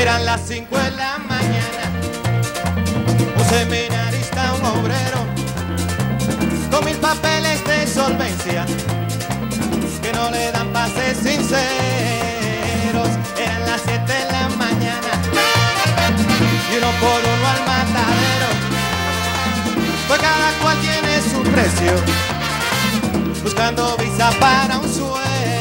Eran las 5 de la mañana, un seminarista, un obrero, con 1000 papeles de solvencia, que no le dan pases sinceros. Eran las 7 de la mañana, y uno por uno al matadero, pues cada cual tiene su precio, buscando visa para un sueño.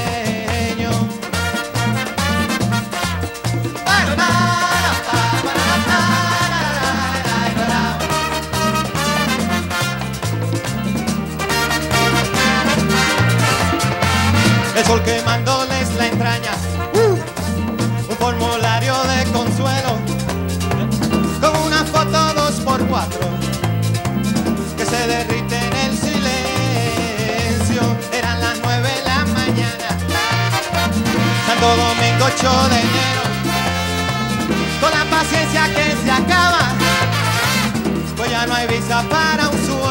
El sol quemándoles la entraña, un formulario de consuelo, con una foto 2x4 que se derrite en el silencio. Eran las 9 de la mañana, Santo Domingo 8 de enero, con la paciencia que se acaba, pues ya no hay visa para un sueño.